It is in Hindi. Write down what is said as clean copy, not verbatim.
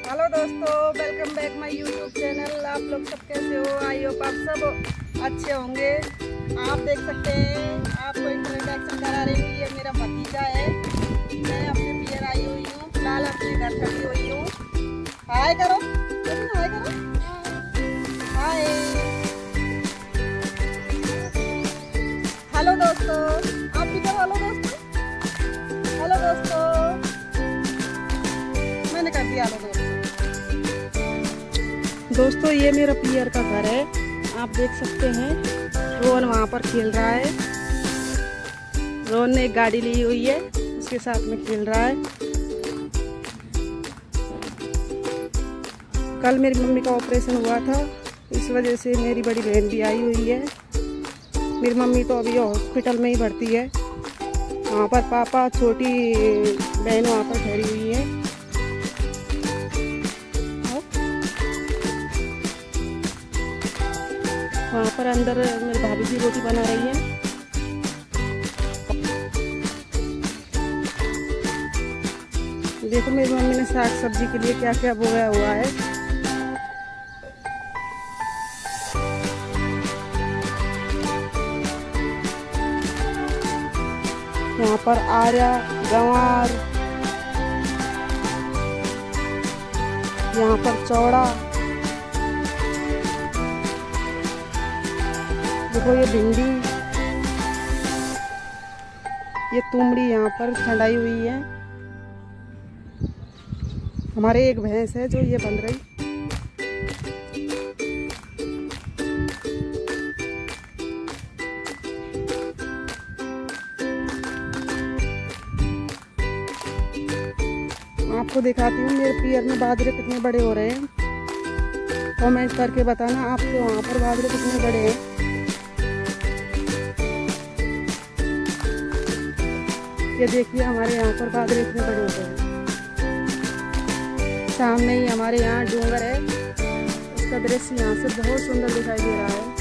हेलो दोस्तों, welcome back my YouTube channel. आप लोग सब कैसे हो? आई होप आप सब अच्छे होंगे। आप देख सकते हैं, आपको इंट्रोडक्शन करा रही हूँ। ये मेरा भतीजा है। मैं अपने पियर आई हुई हूँ, फिलहाल अपने घर खड़ी हुई हूँ। हाय करो, हाय करो, हाय। हेलो दोस्तों, आप भी करो हेलो दोस्तों। हेलो दोस्तों, मैंने कर दिया हेलो दोस्तों। दोस्तों ये मेरा पियर का घर है, आप देख सकते हैं। रोहन वहाँ पर खेल रहा है। रोहन ने एक गाड़ी ली हुई है, उसके साथ में खेल रहा है। कल मेरी मम्मी का ऑपरेशन हुआ था, इस वजह से मेरी बड़ी बहन भी आई हुई है। मेरी मम्मी तो अभी हॉस्पिटल में ही भर्ती है। वहाँ पर पापा, छोटी बहन वहाँ पर ठहरी हुई है। वहाँ पर अंदर मेरी भाभी जी रोटी बना रही है। देखो मेरी मम्मी ने साग सब्जी के लिए क्या क्या बोया हुआ है। यहाँ पर आर्या, गंवार, यहाँ पर चौड़ा, देखो ये भिंडी, ये तुमड़ी यहाँ पर ठंडाई हुई है। हमारे एक भैंस है जो ये बन रही। आपको दिखाती हूँ मेरे पियर में बाजरे कितने बड़े हो रहे हैं। कमेंट करके बताना आपके वहाँ पर बाजरे कितने बड़े हैं। ये देखिए हमारे यहाँ पर बाजरे इतने बड़े होते हैं। सामने ही हमारे यहाँ डूंगर है, उसका दृश्य यहाँ से बहुत सुंदर दिखाई दे रहा है।